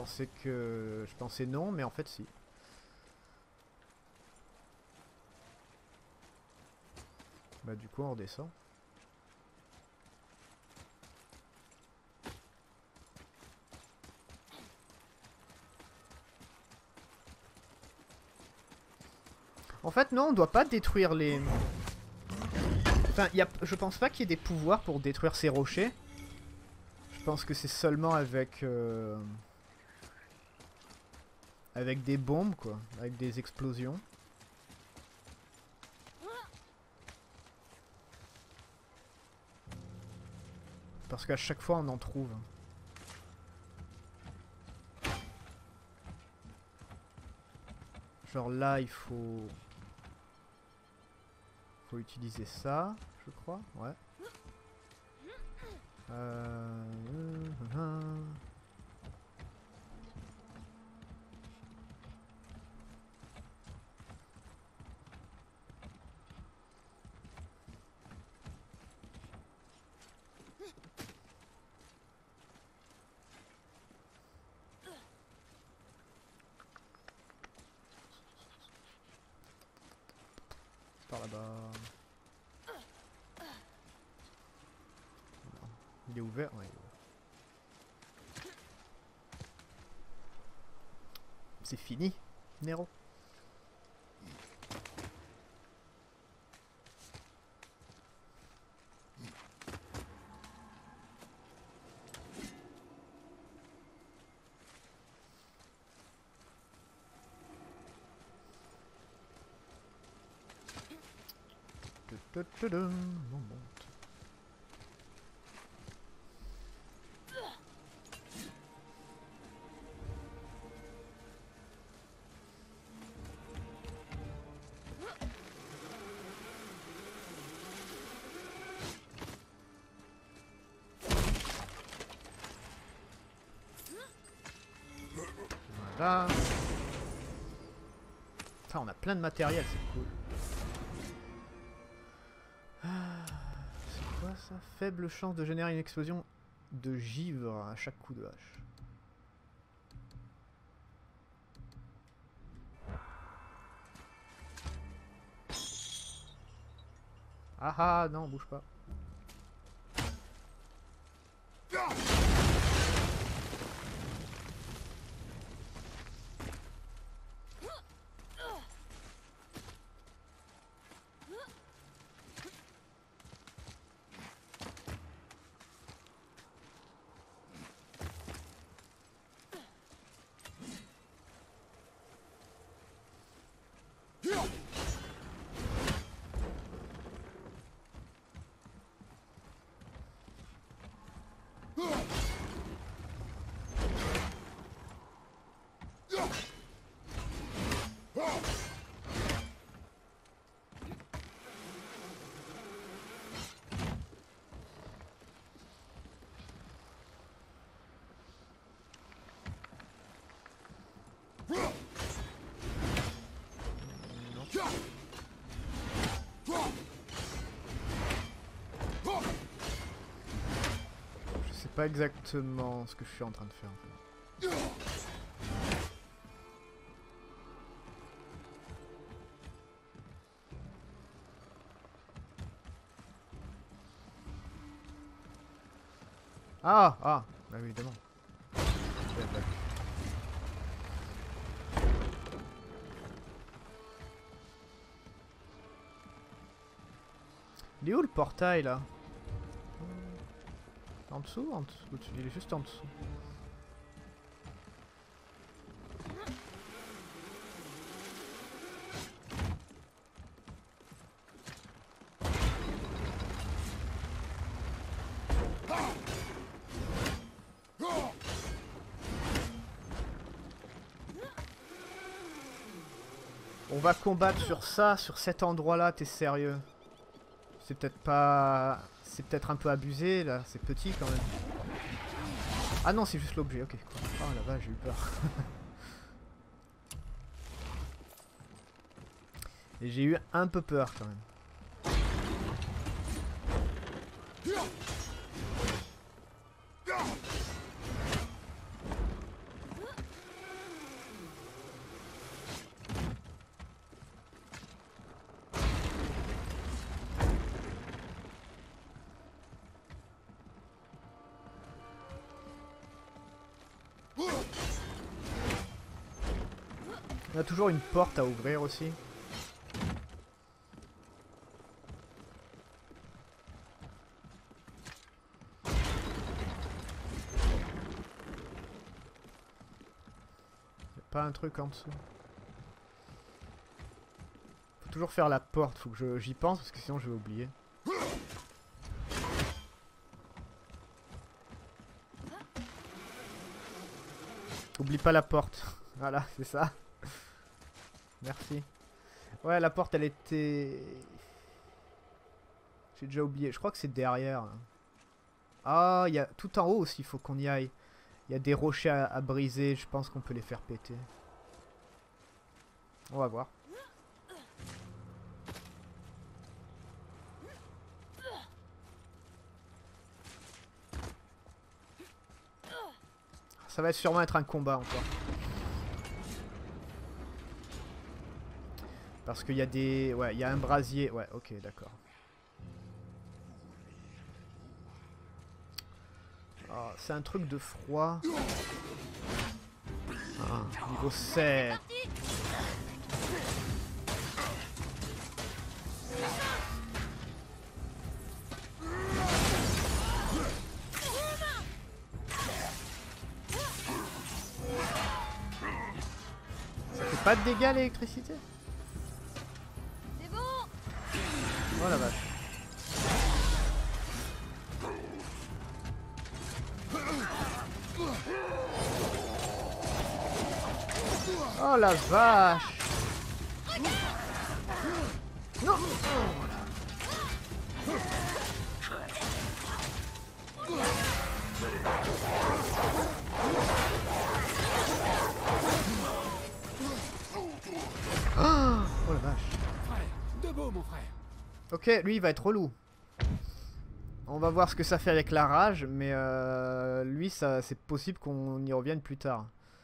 pensais non, mais en fait si. Bah du coup on redescend. En fait non, on doit pas détruire les... Enfin, je pense pas qu'il y ait des pouvoirs pour détruire ces rochers. Je pense que c'est seulement avec... avec des bombes quoi, avec des explosions. Parce qu'à chaque fois on en trouve. Genre là il faut... Faut utiliser ça, je crois, ouais. Par là-bas. Il est ouvert, ouais, il est ouvert. C'est fini, Nero. On monte. Voilà. Putain, on a plein de matériel, c'est cool. C'est quoi ça? Faible chance de générer une explosion de givre à chaque coup de hache. Ah ah, non, bouge pas. Je sais pas exactement ce que je suis en train de faire. En fait. Ah ah, bah oui, évidemment. Il est où le portail là? En dessous, en dessous, au-dessus. Il est juste en dessous. On va combattre sur ça, sur cet endroit-là, t'es sérieux? C'est peut-être pas... C'est peut-être un peu abusé, là. C'est petit, quand même. Ah non, c'est juste l'objet, ok. Oh la vache, j'ai eu peur. Et j'ai eu un peu peur, quand même. On a toujours une porte à ouvrir aussi. Pas un truc en dessous. Faut toujours faire la porte, faut que j'y pense parce que sinon je vais oublier. Oublie pas la porte. Voilà, c'est ça. Merci. Ouais, la porte elle était... J'ai déjà oublié, je crois que c'est derrière. Ah, il y a tout en haut aussi, il faut qu'on y aille. Il y a des rochers à briser, je pense qu'on peut les faire péter. On va voir. Ça va sûrement être un combat encore. Parce qu'il y a des... Ouais, il y a un brasier. Ouais, ok, d'accord. Oh, c'est un truc de froid. Ah, niveau 7. Ça fait pas de dégâts l'électricité? C'est bon. Oh la vache. Oh la vache. Non. Oh la vache. Debout, mon frère. Ok, lui il va être relou. On va voir ce que ça fait avec la rage, mais lui ça c'est possible qu'on y revienne plus tard.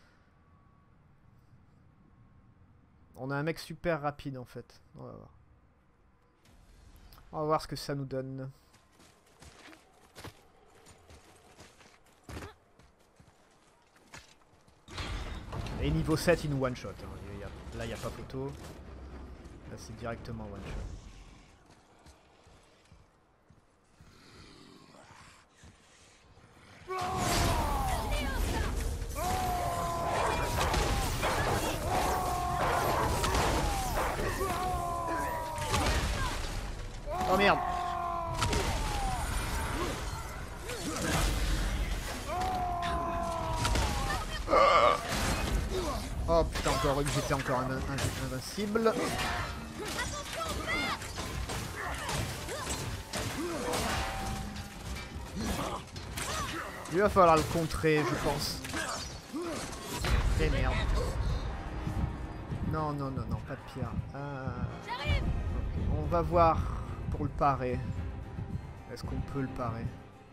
On a un mec super rapide en fait. On va voir. On va voir ce que ça nous donne. Et niveau 7 il nous one shot. Hein. Là il n'y a pas photo. Là c'est directement one shot. Oh merde. Oh putain, encore que j'étais encore invincible. Il va falloir le contrer, je pense. Eh merde. Non, non, non, non, pas de pierre. Okay, on va voir pour le parer. Est-ce qu'on peut le parer?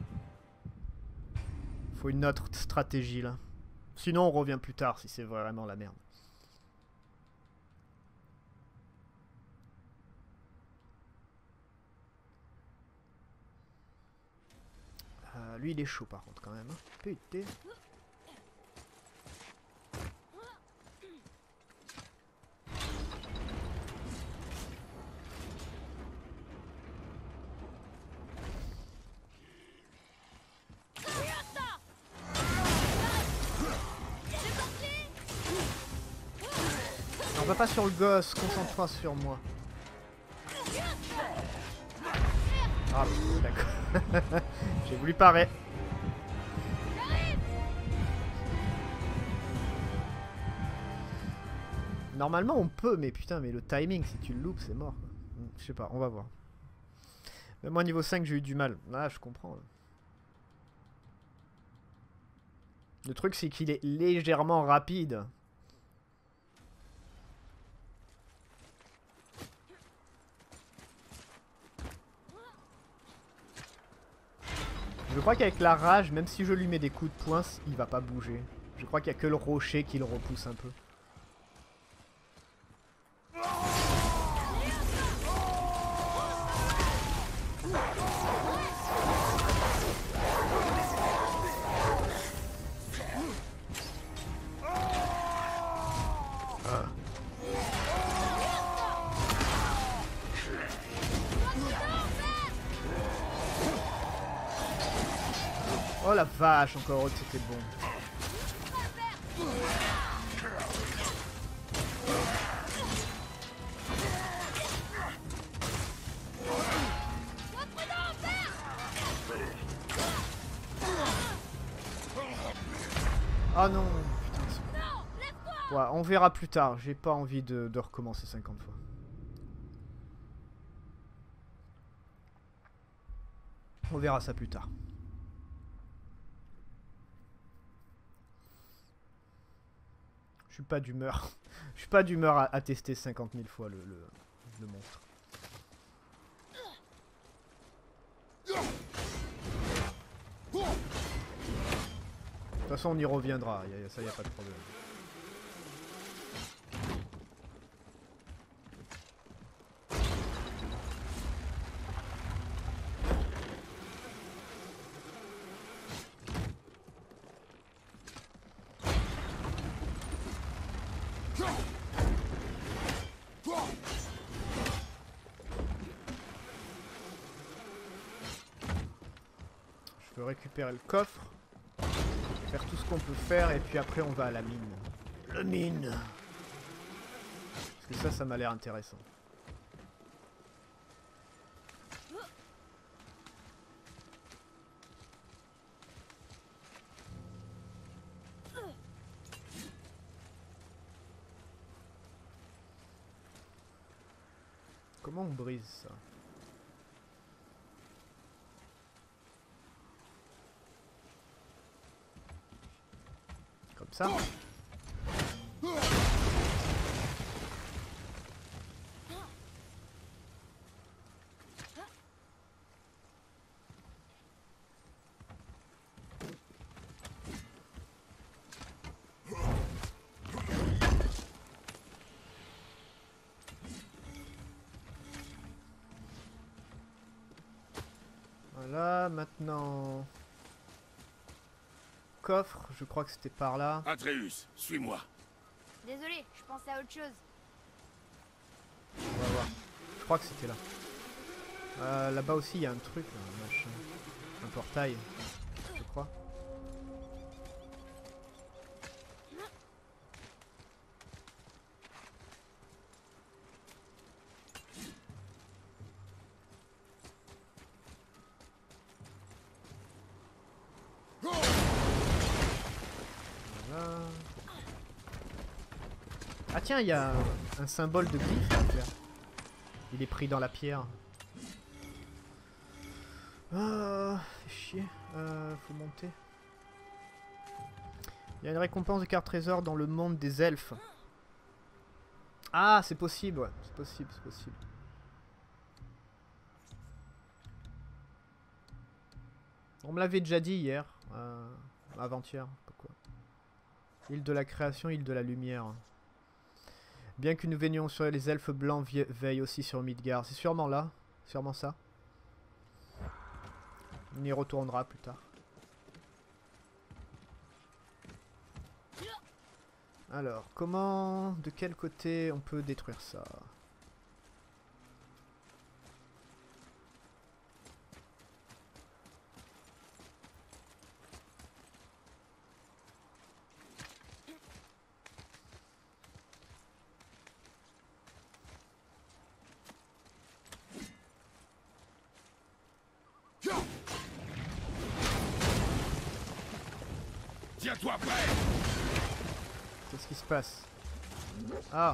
Faut une autre stratégie là. Sinon on revient plus tard si c'est vraiment la merde. Lui il est chaud par contre quand même. Putain. On va pas sur le gosse, concentre-toi sur moi. Ah d'accord. J'ai voulu parer. Normalement on peut, mais putain, mais le timing, si tu le loupes, c'est mort. Je sais pas, on va voir. Même moi niveau 5 j'ai eu du mal. Ah je comprends. Le truc c'est qu'il est légèrement rapide. Je crois qu'avec la rage, même si je lui mets des coups de poing, il va pas bouger. Je crois qu'il y a que le rocher qui le repousse un peu. Oh la vache, encore heureux que c'était bon. Ah non, putain. Ouais, on verra plus tard. J'ai pas envie de recommencer 50 fois. On verra ça plus tard. Je suis pas d'humeur. Je suis pas d'humeur à tester 50 000 fois le monstre. De toute façon, on y reviendra. Ça, y a pas de problème. Je peux récupérer le coffre, faire tout ce qu'on peut faire et puis après on va à la mine. La mine. Parce que ça m'a l'air intéressant. Comment on brise ça? Comme ça? Voilà, maintenant... Coffre, je crois que c'était par là. Atreus, suis-moi. Désolé, je pensais à autre chose. On va voir. Je crois que c'était là. Là-bas aussi, il y a un truc, là, un machin. Un portail, je crois. Voilà. Ah tiens, il y a un symbole de glyphe à faire. Il est pris dans la pierre. Ah, fait chier. Faut monter. Il y a une récompense de carte trésor dans le monde des elfes. Ah, c'est possible, ouais. C'est possible, c'est possible. On me l'avait déjà dit hier. Avant-hier. Pourquoi? Île de la création, île de la lumière. Bien que nous venions sur les elfes blancs veillent aussi sur Midgard. C'est sûrement là. Sûrement ça. On y retournera plus tard. Alors, comment... De quel côté on peut détruire ça? Tiens-toi prêt. Qu'est-ce qui se passe? Ah,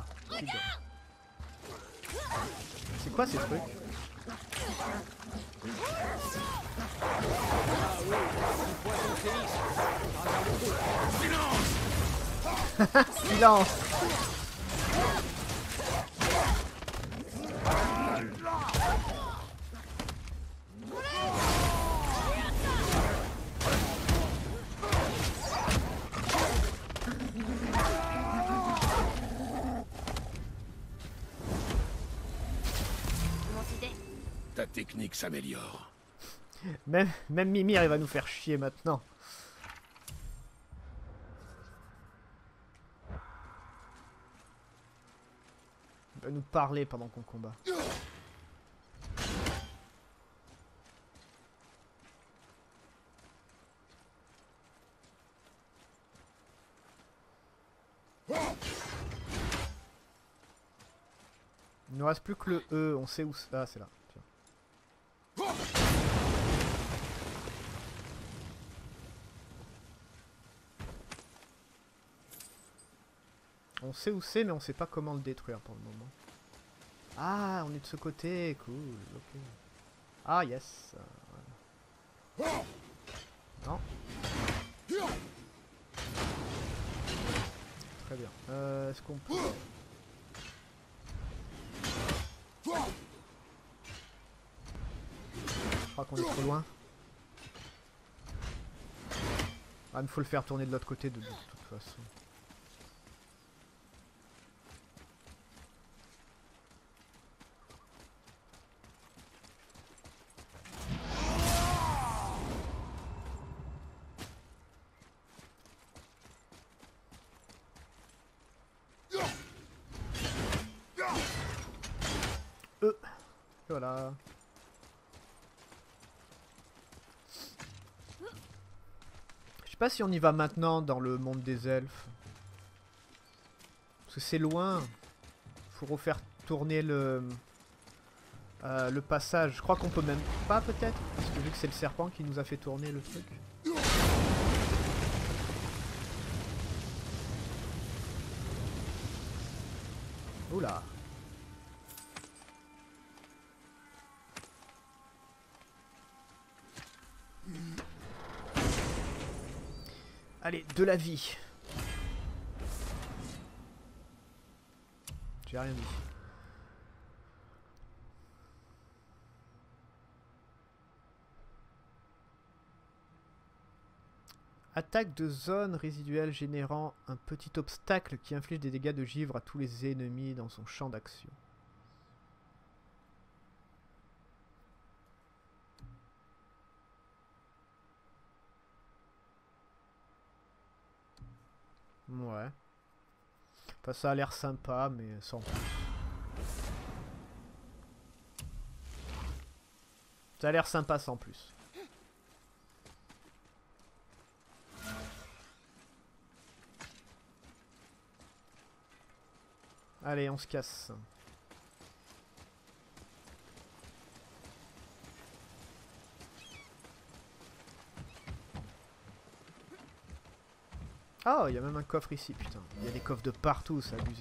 c'est quoi ces trucs? Silence. Ta technique s'améliore. Même Mimir, il va nous faire chier maintenant. Il va nous parler pendant qu'on combat. reste plus que le E, on sait où c'est. Ah, c'est là. Tiens. On sait où c'est, mais on sait pas comment le détruire pour le moment. Ah, on est de ce côté, cool, ok. Ah, yes. Voilà. Non. Très bien. Est-ce qu'on peut... Je crois qu'on est trop loin. Ah, il faut le faire tourner de l'autre côté de toute façon. Voilà. Je sais pas si on y va maintenant dans le monde des elfes. Parce que c'est loin. Faut refaire tourner le passage. Je crois qu'on peut même pas peut-être. Parce que vu que c'est le serpent qui nous a fait tourner le truc. Oula. Allez, de la vie. J'ai rien dit. Attaque de zone résiduelle générant un petit obstacle qui inflige des dégâts de givre à tous les ennemis dans son champ d'action. Ouais. Enfin, ça a l'air sympa, mais sans plus. Ça a l'air sympa sans plus. Allez, on se casse. Ah, il y a même un coffre ici, putain. Il y a des coffres de partout, c'est abusé.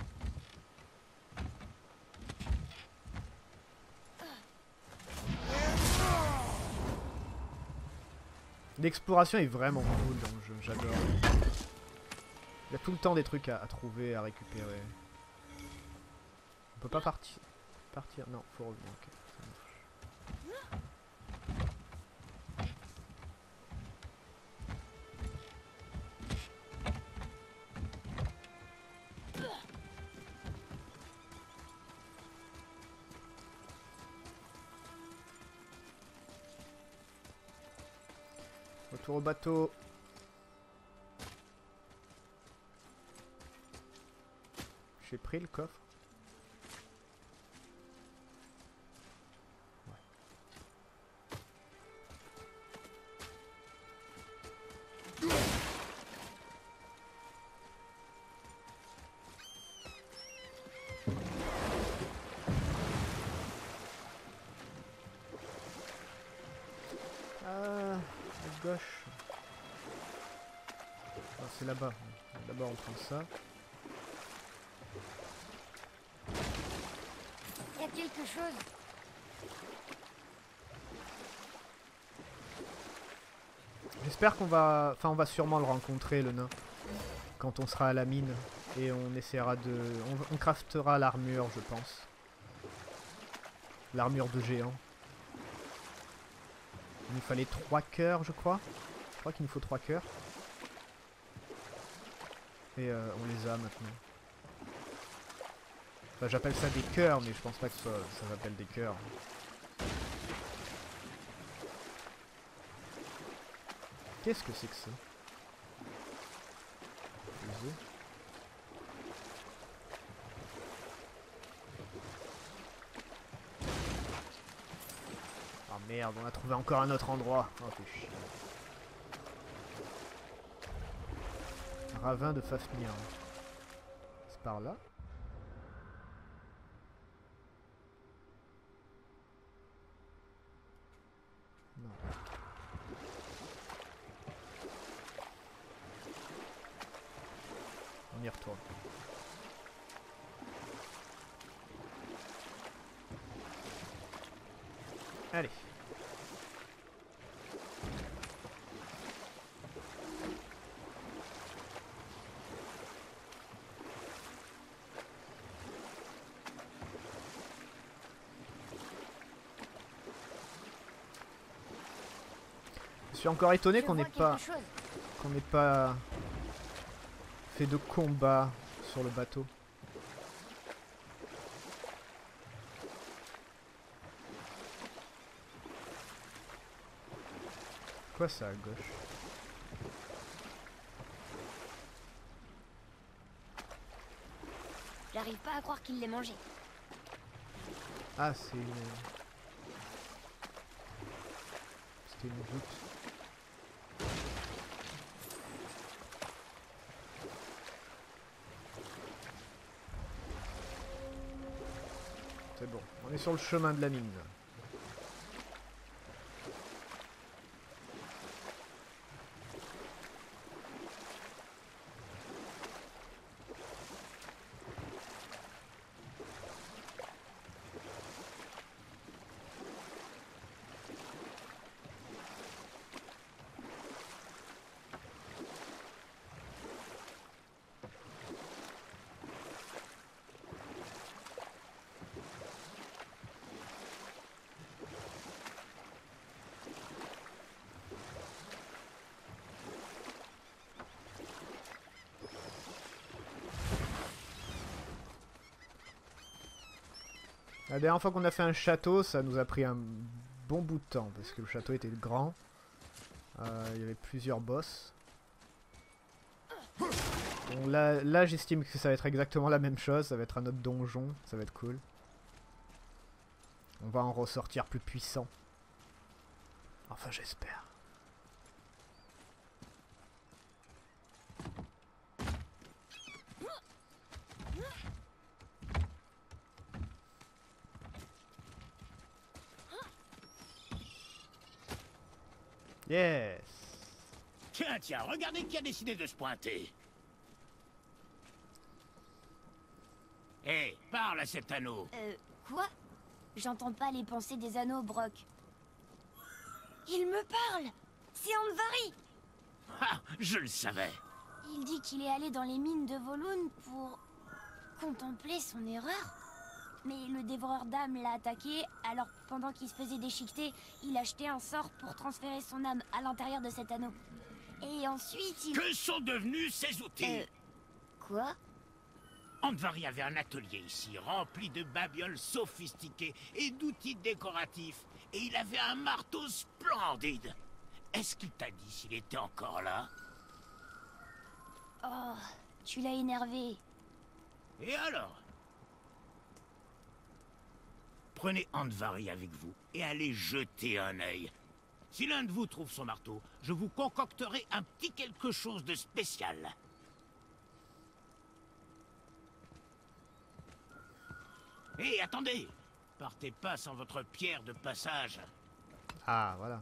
L'exploration est vraiment cool dans le jeu, j'adore. Il y a tout le temps des trucs à trouver, à récupérer. On peut pas partir. Non, faut revenir, ok. Ça marche. Retour au bateau. J'ai pris le coffre. Ouais. Ah, à gauche. Non, c'est là-bas. D'abord on prend ça. Il y a quelque chose. J'espère qu'on va... Enfin, on va sûrement le rencontrer, le nain. Quand on sera à la mine. Et on essaiera de... On craftera l'armure, je pense. L'armure de géant. Il nous fallait 3 cœurs, je crois. Je crois qu'il nous faut 3 cœurs. Et on les a maintenant. Enfin, j'appelle ça des cœurs, mais je pense pas que ça s'appelle des cœurs. Qu'est-ce que c'est que ça? Des œufs. Ah merde, on a trouvé encore un autre endroit. Oh, t'es chiant. Ravin de Fafnir. C'est par là? retourne. Allez. Je suis encore étonné qu'on n'ait pas fait de combat sur le bateau. Quoi ça à gauche? J'arrive pas à croire qu'il l'ait mangé. Ah c'est une... C'était une voûte. C'est bon, on est sur le chemin de la mine. La dernière fois qu'on a fait un château, ça nous a pris un bon bout de temps parce que le château était grand. Il y avait plusieurs boss. Bon, là j'estime que ça va être exactement la même chose, ça va être un autre donjon, ça va être cool. On va en ressortir plus puissant. Enfin j'espère. Yes. Tiens, regardez qui a décidé de se pointer. Hé, parle à cet anneau. Quoi? J'entends pas les pensées des anneaux, Brock. Il me parle! C'est Andvari! Ah, je le savais. Il dit qu'il est allé dans les mines de Volund pour contempler son erreur. Mais le dévoreur d'âme l'a attaqué, alors pendant qu'il se faisait déchiqueter, il a jeté un sort pour transférer son âme à l'intérieur de cet anneau. Et ensuite il... Que sont devenus ces outils? Quoi? Andvari avait un atelier ici, rempli de babioles sophistiquées et d'outils décoratifs. Et il avait un marteau splendide. Est-ce qu'il t'a dit s'il était encore là? Oh, tu l'as énervé. Et alors? Prenez Andvari avec vous et allez jeter un œil. Si l'un de vous trouve son marteau, je vous concocterai un petit quelque chose de spécial. Hé, attendez! Partez pas sans votre pierre de passage. Ah voilà.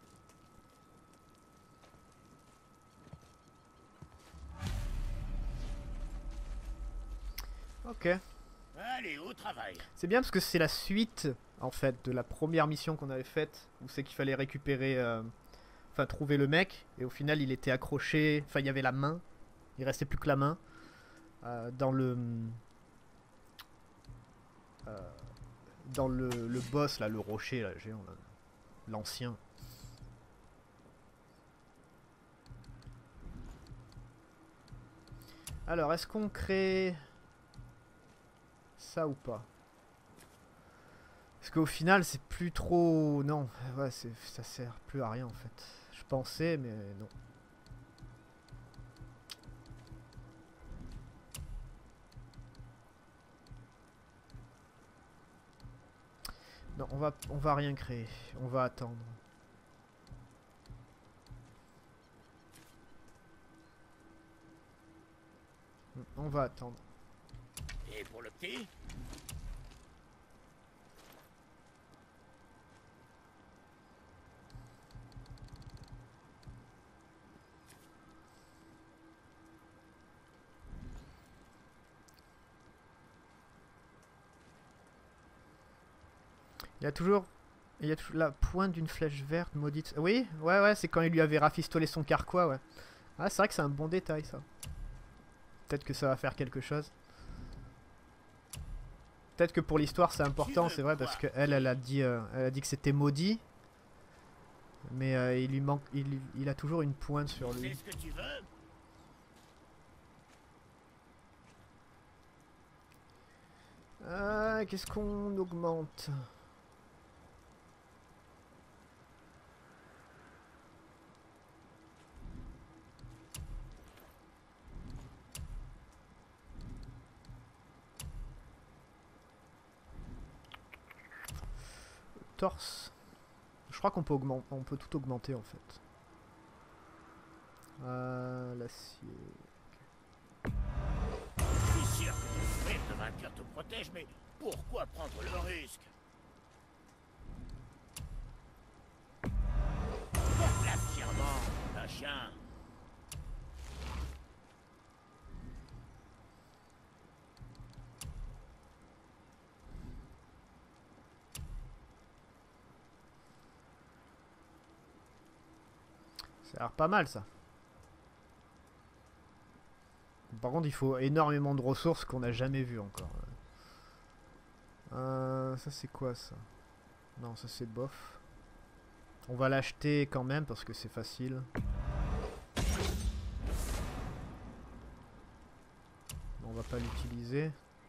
Ok. Allez, au travail. C'est bien parce que c'est la suite, en fait, de la première mission qu'on avait faite, où c'est qu'il fallait récupérer, enfin trouver le mec, et au final il était accroché, enfin il y avait la main, il restait plus que la main, dans le boss là, le rocher là, géant, l'ancien. Alors, est-ce qu'on crée ça ou pas? Parce qu'au final, c'est plus trop... Non, ouais, ça sert plus à rien en fait. Je pensais, mais non. Non, on va rien créer. On va attendre. On va attendre. Et pour le petit? Il y a toujours la pointe d'une flèche verte maudite. Oui, ouais, c'est quand il lui avait rafistolé son carquois, ouais. Ah, c'est vrai que c'est un bon détail, ça. Peut-être que ça va faire quelque chose. Peut-être que pour l'histoire c'est important, c'est vrai, parce qu'elle, elle a dit que c'était maudit. Mais il lui manque, il a toujours une pointe sur lui. C'est ce que tu veux? Qu'est-ce qu'on augmente? Torse. Je crois qu'on peut on peut tout augmenter en fait. L'acier. Je suis sûr que tes sourires de vainqueur te protègent, mais pourquoi prendre le risque? Porte-la fièrement, un chien. Ça a l'air pas mal ça. Par contre il faut énormément de ressources qu'on n'a jamais vues encore. Ça c'est quoi ça? Non, ça c'est bof. On va l'acheter quand même parce que c'est facile. On va pas l'utiliser.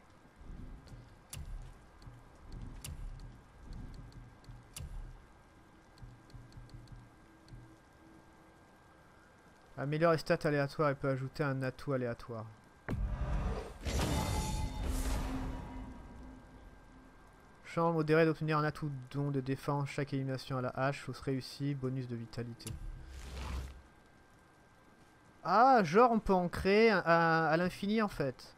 Améliore les stats aléatoires et peut ajouter un atout aléatoire. Chance modérée d'obtenir un atout don de défense. Chaque élimination à la hache, fausse réussie, bonus de vitalité. Ah, genre on peut en créer à l'infini en fait.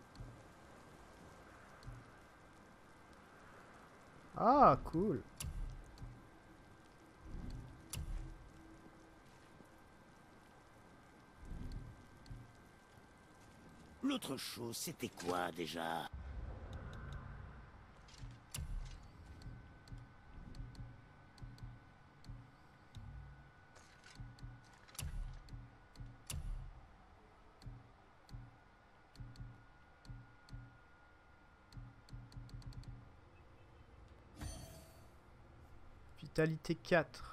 Ah, cool. L'autre chose, c'était quoi déjà? Vitalité 4.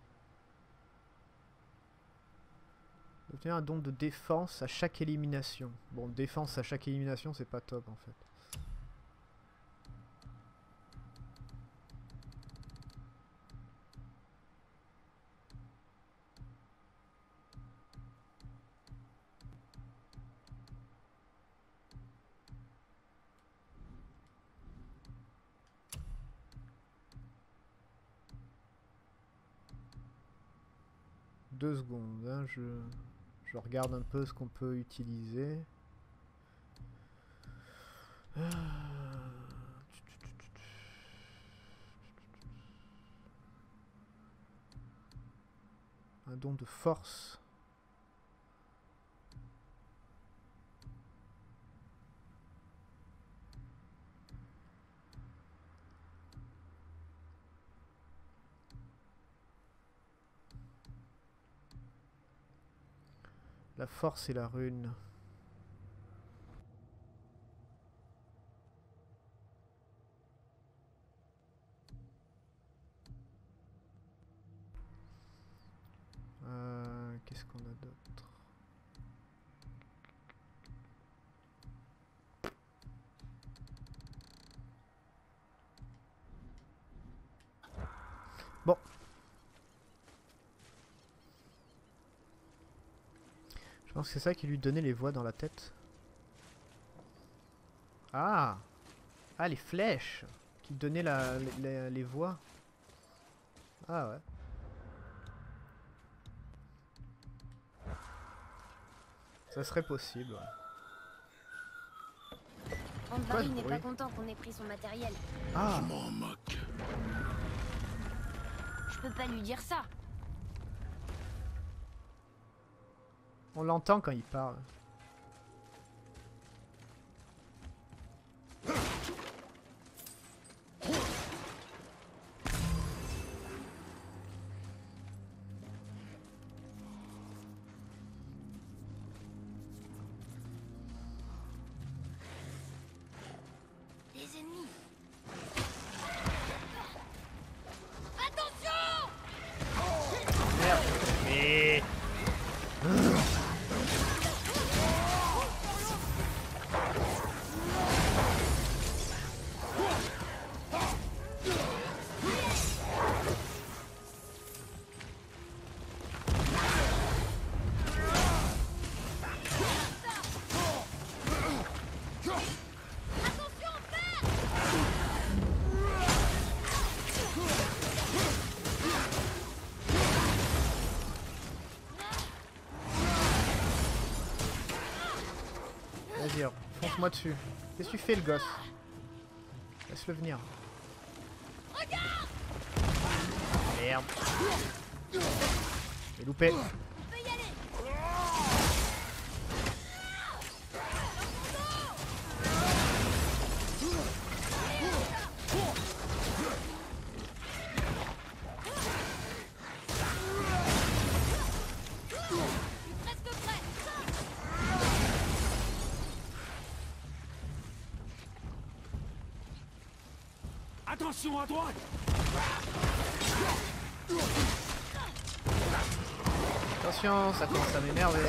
Obtenir un don de défense à chaque élimination. Bon, défense à chaque élimination, c'est pas top en fait. Deux secondes, hein, je regarde un peu ce qu'on peut utiliser. Un don de force. La force et la rune. Qu'est-ce qu'on a d'autre? Bon. Je pense que c'est ça qui lui donnait les voix dans la tête. Ah! Ah, les flèches qui donnaient les voix. Ah ouais. Ça serait possible, ouais. Andvari n'est pas content qu'on ait pris son matériel. Ah! Je m'en moque. Je peux pas lui dire ça. On l'entend quand il parle. Fonce-moi dessus. Qu'est-ce que tu fais, le gosse? Laisse-le venir. Merde. J'ai loupé. Attention à droite! Attention, ça commence à m'énerver.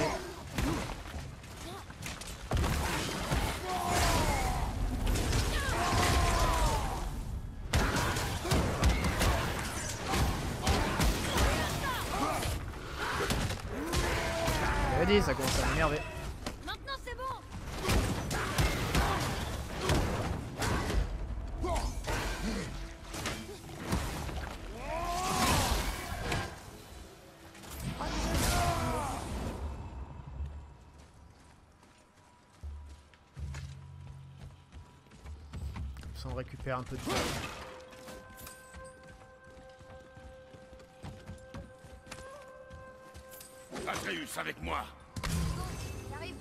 J'avais dit, ça commence à m'énerver. Maintenant c'est bon. Ça, on récupère un peu de temps. Atreus avec moi! J'arrive.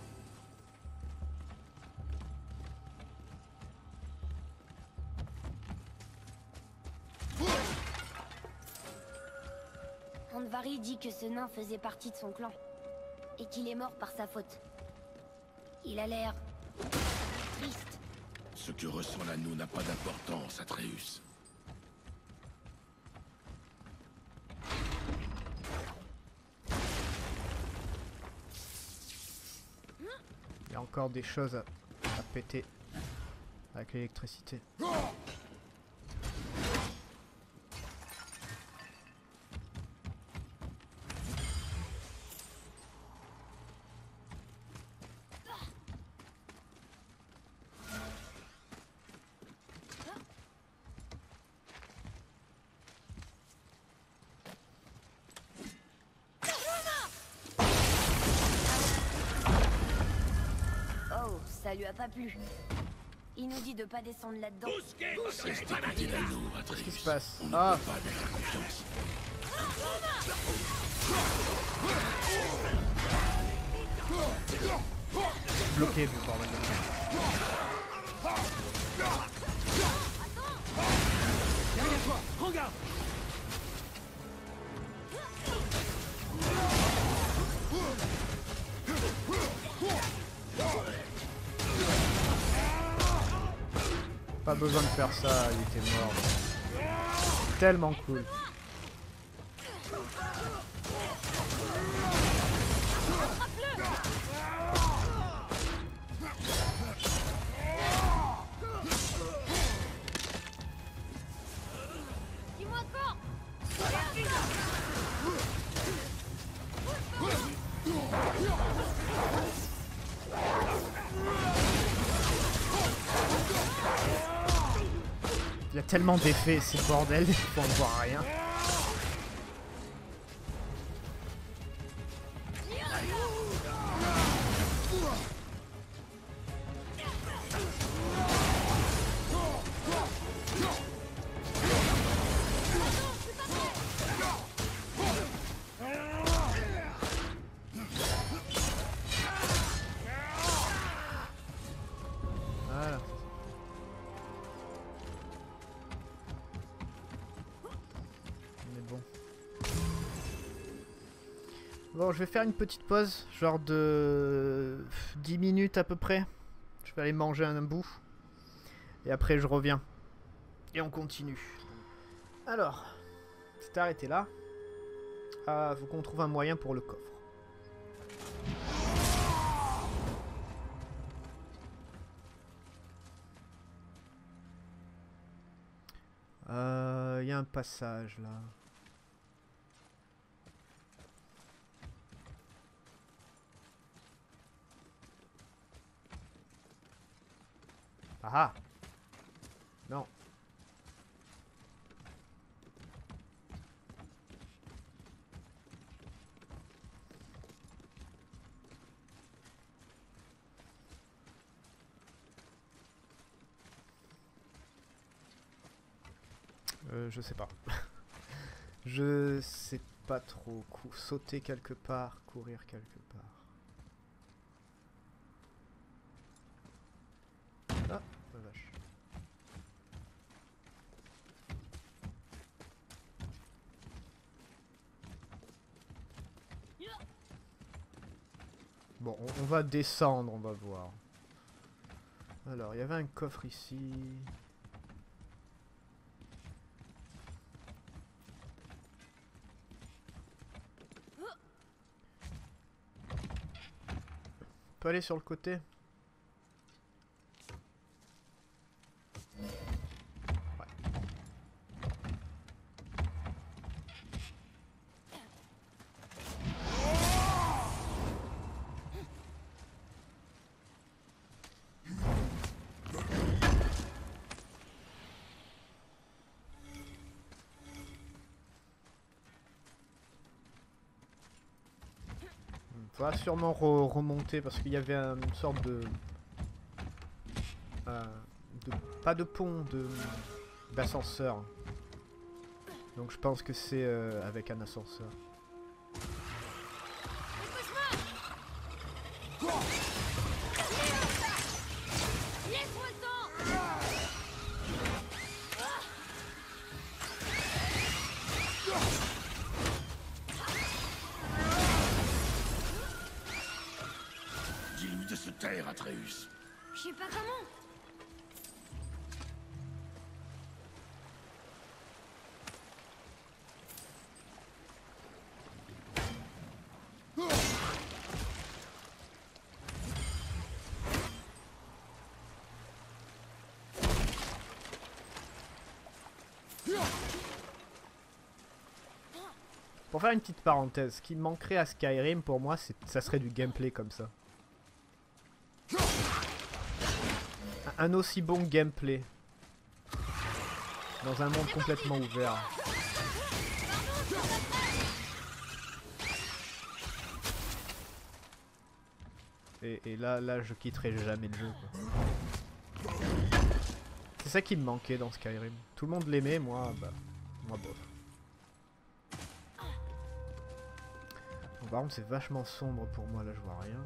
Andvari dit que ce nain faisait partie de son clan. Et qu'il est mort par sa faute. Il a l'air... triste. Ce que ressent l'anneau n'a pas d'importance, Atreus. Il y a encore des choses à péter avec l'électricité. Oh, ça lui a pas plu. Il nous dit de pas descendre là-dedans. Reste à côté d'anneau, Qu'est-ce qui Atreus. se passe? On ne Ah, peut pas lui faire confiance. bloqué, le bordel de merde. Derrière toi! Regarde! Pas besoin de faire ça, il était mort. Tellement cool. Dis-moi quand. Il y a tellement d'effets, c'est le bordel, on ne voit rien. Voilà. On est bon. Bon, je vais faire une petite pause, genre de 10 minutes à peu près. Je vais aller manger un bout. Et après, je reviens. Et on continue. Alors, c'est arrêté là. Ah, faut qu'on trouve un moyen pour le coffre. Il y a un passage là. Ah ah! Non. Je sais pas. Je sais pas trop. Sauter quelque part, courir quelque part. Ah, la vache. Bon, on va descendre, on va voir. Alors, il y avait un coffre ici. On peut aller sur le côté? Ouais. On va sûrement remonter parce qu'il y avait une sorte de pas de pont, d'ascenseur. Donc je pense que c'est avec un ascenseur. Laisse-moi le temps. Dis-lui de se taire, Atreus. Je sais pas comment. Pour faire une petite parenthèse, ce qui manquerait à Skyrim pour moi, ça serait du gameplay comme ça. Un aussi bon gameplay. Dans un monde complètement ouvert. Et là, je quitterai jamais le jeu, quoi. C'est ça qui me manquait dans Skyrim. Tout le monde l'aimait, moi bof. Bon, par contre, c'est vachement sombre pour moi, là, je vois rien.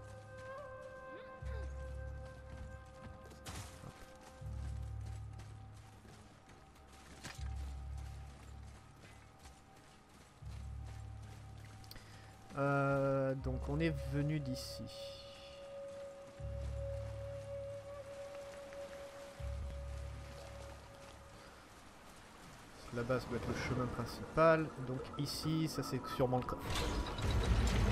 Donc on est venu d'ici. Là-bas ça doit être le chemin principal. Donc ici ça c'est sûrement le coffre.